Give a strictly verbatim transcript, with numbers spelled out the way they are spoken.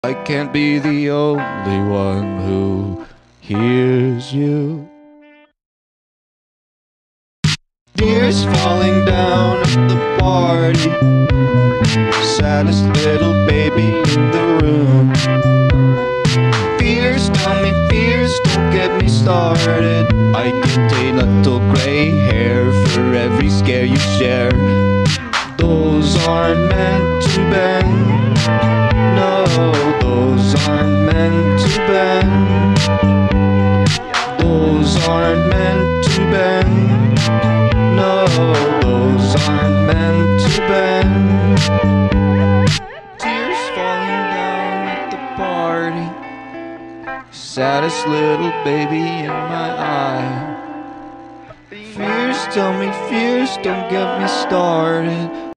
I can't be the only one who hears you. Tears falling down at the party, saddest little baby in the room. Fears, tell me fears, don't get me started. I get a little gray hair for every scare you share. Those aren't meant to bend, no, those aren't meant to bend. Those aren't meant to bend, no, those aren't meant to bend. Tears falling down at the party, saddest little baby in my eye. Fears, tell me fears, don't get me started.